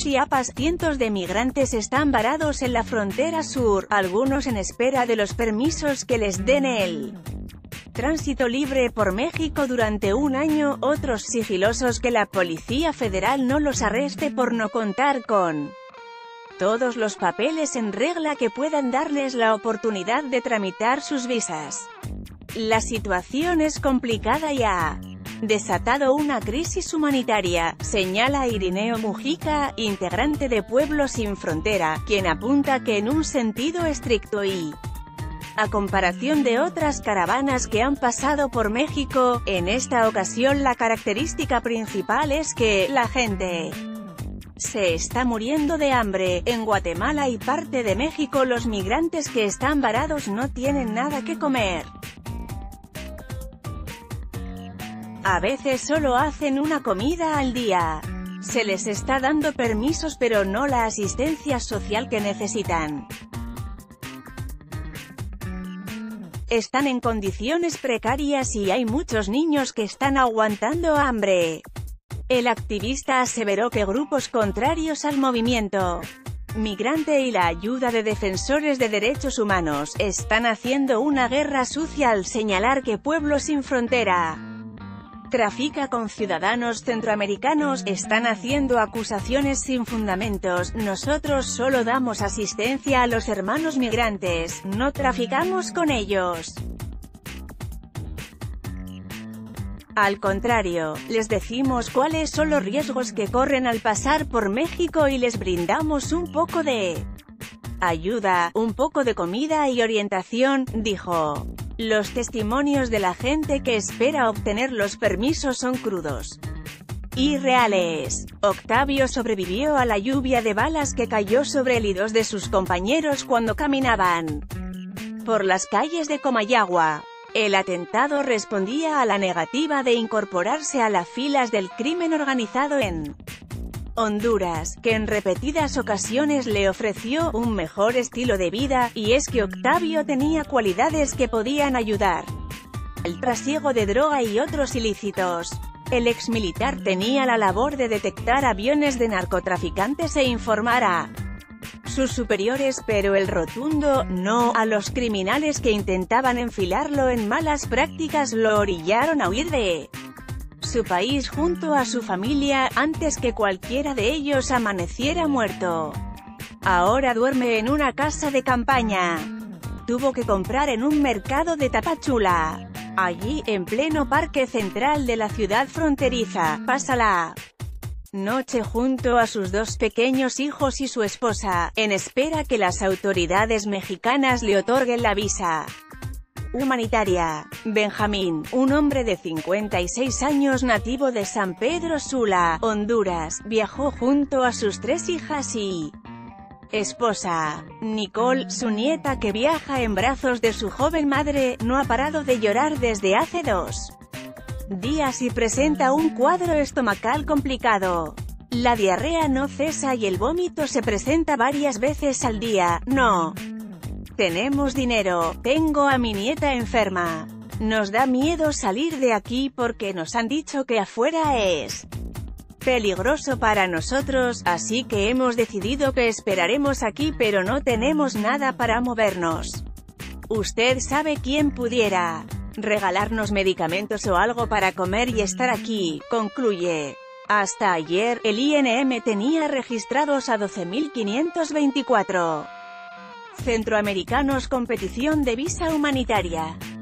Chiapas, cientos de migrantes están varados en la frontera sur, algunos en espera de los permisos que les den el tránsito libre por México durante un año, otros sigilosos que la Policía Federal no los arreste por no contar con todos los papeles en regla que puedan darles la oportunidad de tramitar sus visas. La situación es complicada y ha desatado una crisis humanitaria, señala Irineo Mujica, integrante de Pueblos Sin Frontera, quien apunta que en un sentido estricto y a comparación de otras caravanas que han pasado por México, en esta ocasión la característica principal es que la gente se está muriendo de hambre. En Guatemala y parte de México los migrantes que están varados no tienen nada que comer. A veces solo hacen una comida al día. Se les está dando permisos pero no la asistencia social que necesitan. Están en condiciones precarias y hay muchos niños que están aguantando hambre. El activista aseveró que grupos contrarios al movimiento migrante y la ayuda de defensores de derechos humanos están haciendo una guerra sucia al señalar que Pueblos Sin Frontera trafica con ciudadanos centroamericanos. Están haciendo acusaciones sin fundamentos. Nosotros solo damos asistencia a los hermanos migrantes, no traficamos con ellos. Al contrario, les decimos cuáles son los riesgos que corren al pasar por México y les brindamos un poco de ayuda, un poco de comida y orientación, dijo. Los testimonios de la gente que espera obtener los permisos son crudos y reales. Octavio sobrevivió a la lluvia de balas que cayó sobre él y dos de sus compañeros cuando caminaban por las calles de Comayagua. El atentado respondía a la negativa de incorporarse a las filas del crimen organizado en Honduras, que en repetidas ocasiones le ofreció un mejor estilo de vida, y es que Octavio tenía cualidades que podían ayudar al trasiego de droga y otros ilícitos. El exmilitar tenía la labor de detectar aviones de narcotraficantes e informar a sus superiores, pero el rotundo no a los criminales que intentaban enfilarlo en malas prácticas lo orillaron a huir de su país junto a su familia, antes que cualquiera de ellos amaneciera muerto. Ahora duerme en una casa de campaña. Tuvo que comprar en un mercado de Tapachula. Allí, en pleno parque central de la ciudad fronteriza, pasa la noche junto a sus dos pequeños hijos y su esposa, en espera que las autoridades mexicanas le otorguen la visa humanitaria. Benjamín, un hombre de 56 años nativo de San Pedro Sula, Honduras, viajó junto a sus tres hijas y esposa. Nicole, su nieta que viaja en brazos de su joven madre, no ha parado de llorar desde hace 2 días y presenta un cuadro estomacal complicado. La diarrea no cesa y el vómito se presenta varias veces al día. No tenemos dinero, tengo a mi nieta enferma. Nos da miedo salir de aquí porque nos han dicho que afuera es peligroso para nosotros, así que hemos decidido que esperaremos aquí pero no tenemos nada para movernos. Usted sabe quién pudiera regalarnos medicamentos o algo para comer y estar aquí, concluye. Hasta ayer, el INM tenía registrados a 12.524 centroamericanos con petición de visa humanitaria.